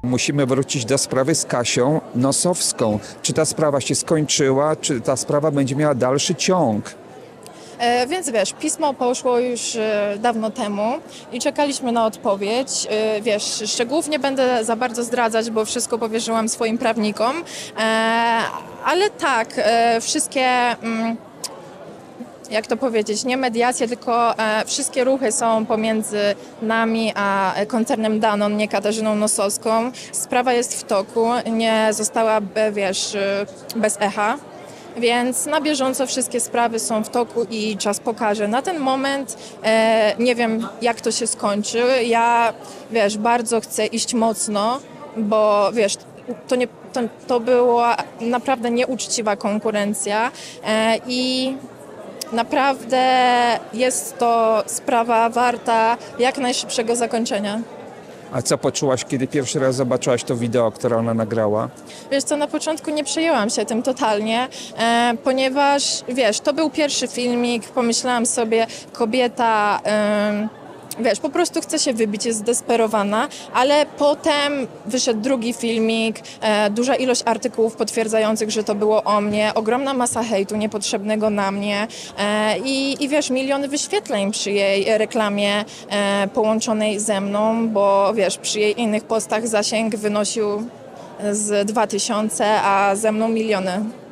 Musimy wrócić do sprawy z Kasią Nosowską. Czy ta sprawa się skończyła, czy ta sprawa będzie miała dalszy ciąg? Więc wiesz, pismo poszło już dawno temu i czekaliśmy na odpowiedź. Wiesz, szczegółów nie będę za bardzo zdradzać, bo wszystko powierzyłam swoim prawnikom, ale tak, wszystkie... jak to powiedzieć, nie mediacje, tylko wszystkie ruchy są pomiędzy nami a koncernem Danon, nie Katarzyną Nosowską. Sprawa jest w toku, nie została, wiesz, bez echa. Więc na bieżąco wszystkie sprawy są w toku i czas pokaże. Na ten moment nie wiem, jak to się skończy. Ja, wiesz, bardzo chcę iść mocno, bo wiesz, to była naprawdę nieuczciwa konkurencja i naprawdę jest to sprawa warta jak najszybszego zakończenia. A co poczułaś, kiedy pierwszy raz zobaczyłaś to wideo, które ona nagrała? Wiesz co, na początku nie przejęłam się tym totalnie, ponieważ, wiesz, to był pierwszy filmik, pomyślałam sobie, kobieta, wiesz, po prostu chce się wybić, jest zdesperowana, ale potem wyszedł drugi filmik, duża ilość artykułów potwierdzających, że to było o mnie, ogromna masa hejtu niepotrzebnego na mnie i wiesz, miliony wyświetleń przy jej reklamie połączonej ze mną, bo wiesz, przy jej innych postach zasięg wynosił z 2000, a ze mną miliony.